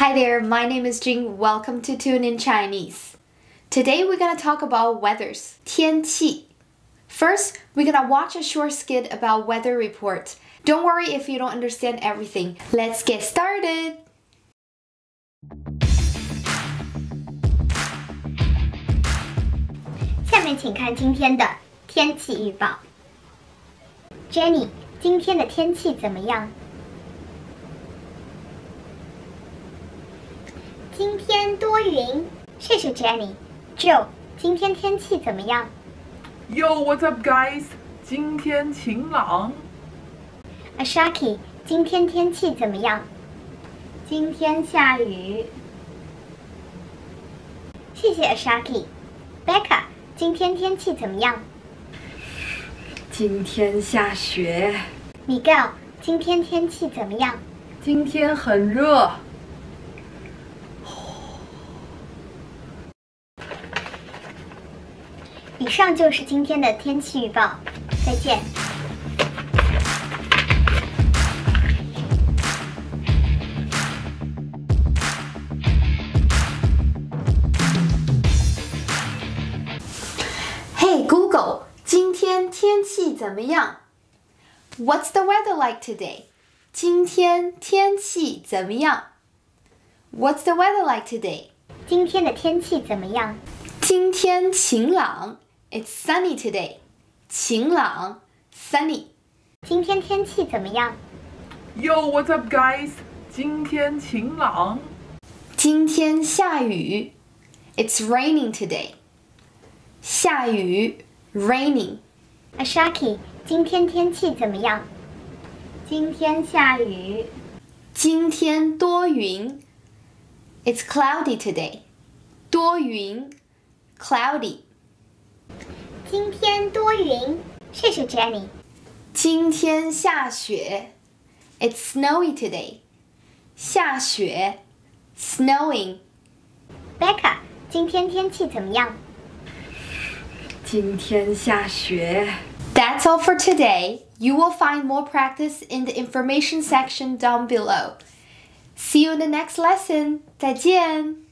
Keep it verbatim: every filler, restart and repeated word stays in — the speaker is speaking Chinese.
Hi there, my name is Jing. Welcome to Tune in Chinese. Today we're going to talk about weathers, 天气. First, we're going to watch a short skit about weather report. Don't worry if you don't understand everything. Let's get started. 下面请看今天的天气预报。Jenny， 今天的天气怎么样？今天多云，谢谢 Jenny。Joe， 今天天气怎么样 Yo, what's up, guys? 今天晴朗。 Ashaki， 今天天气怎么样？今天下雨。谢谢 Ashaki。Becca， 今天天气怎么样？ 今天下雪。 Miguel， 今天天气怎么样？ 今天很热。 以上就是今天的天气预报，再见。 Hey Google, 今天天气怎么样 What's the weather like today? 今天天气怎么样 What's the weather like today? 今天的天气怎么样？ 今天晴朗。It's sunny today. 晴朗 sunny. 今天天气怎么样 Yo, what's up, guys? 今天晴朗。 今天下雨。It's raining today. 下雨 raining. Ashaki， 今天天气怎么样？今天下雨。 今天多云。It's cloudy today. 多云 cloudy. 今天多云，谢谢 Jenny。 今天下雪。It's snowy today. 下雪 snowing. Becca， 今天天气怎么样？ 今天下雪。 That's all for today. You will find more practice in the information section down below. See you in the next lesson. 再见。